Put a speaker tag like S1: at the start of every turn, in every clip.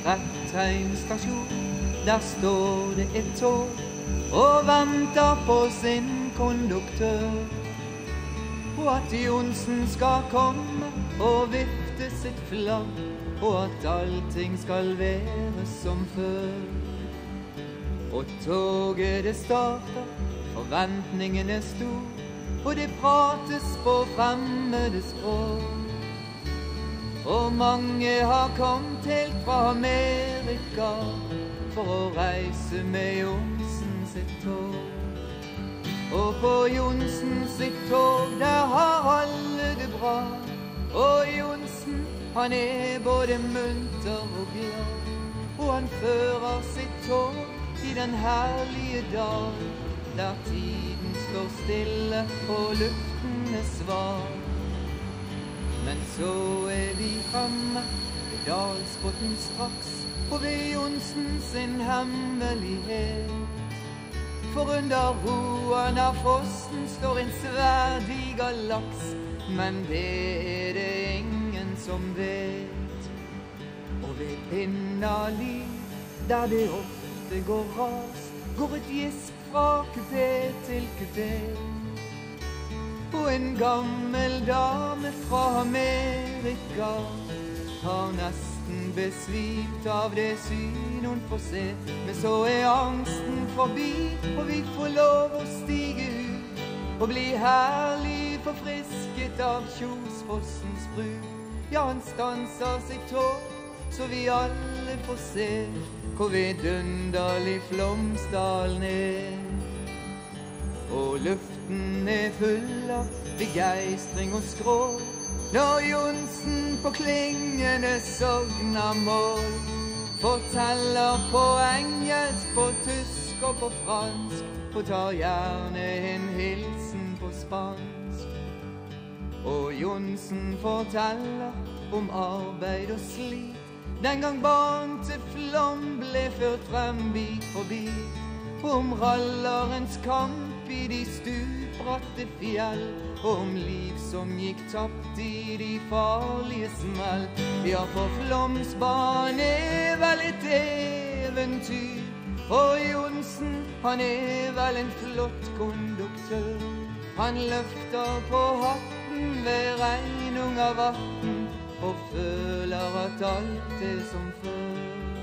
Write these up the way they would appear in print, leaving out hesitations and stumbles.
S1: Fredheim stasjon, der står det et tog og venter på sin konduktør. Og at Johnsen skal komme og vifte sitt flagg, og at allting skal være som før. Og toget det starter, forventningene stor, og det prates på fremmede språk. Og mange har kommet helt fra Amerika for å reise med Johnsen sitt tog. Og på Johnsen sitt tog, der har alle det bra. Og Johnsen, han er både munter og glad. Og han fører sitt tog i den herlige dal, der tiden står stille og luften er svak. Men så er vi fremme ved dalsbotn straks, og ved Johnsen sin hemmelighet. For under roen av fossen står en sverdiger laks, men det er det ingen som vet. Og ved Pinnali, der det ofte går ras, går et gisp fra kupé til kupé. Og en gammel dame fra Amerika har nesten besvimt av det syn hun får se. Men så er angsten forbi, og vi får lov å stige ut og bli herlig forfrisket av Kjosfossens bruk. Ja, han stanser sitt tog, så vi alle får se hvor vidunderlig Flåmsdalen er. Og luften er full av begeistring og skrål når Johnsen på klingende sognamål forteller på engelsk, på tysk og på fransk, og tar gjerne en hilsen på spansk. Og Johnsen forteller om arbeid og slit, den gang barn til Flåm ble ført frem bit for bit, om rallerens kamp i de stupbratte fjell, og om liv som gikk tapt i de farlige smell. Ja, for Flåmsbanen er vel et eventyr, og Johnsen, han er vel en flott konduktør. Han løfter på hatten ved regnung av vatten, og føler at alt er som før.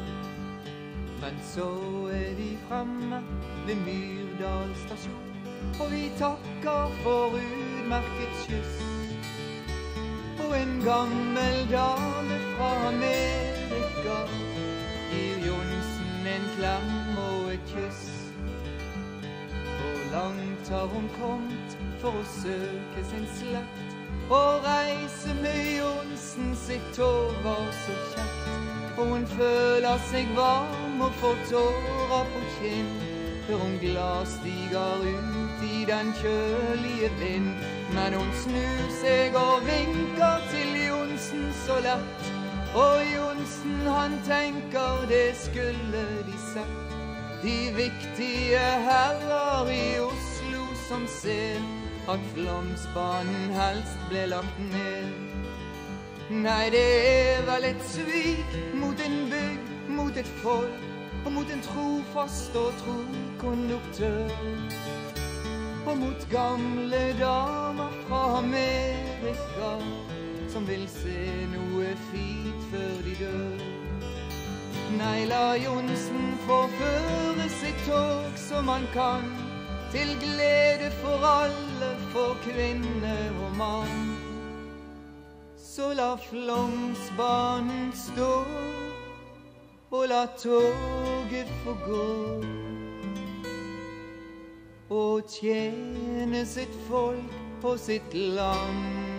S1: Men så er vi fremme ved Myrdal stasjon, og vi takker for utmerket kyss. Og en gammel dame fra Amerika gir Johnsen en klem og et kyss. For langt har hun kommet for å søke sin slekt, og reise med Johnsen sitt tog var så kjekt. Og hun føler seg varm og får tårer på kinn, før hun glad stiger ut i den kjølige vind. Men hun snur seg og vinker til Johnsen så lett, og Johnsen han tenker det skulle de sett. De viktige herrer i Oslo som ser at Flåmsbanen helst ble lagt ned. Nei, det er vel et svik mot en bygd, mot et folk, og mot en trofast og tro konduktør. Og mot gamle damer fra Amerika som vil se noe fint før de dør. Nei, la Johnsen få føre sitt tog som han kan, til glede for alle, for kvinne og mann. Så la Flåmsbanen stå, og la toget få gå, og tjene sitt folk og sitt land.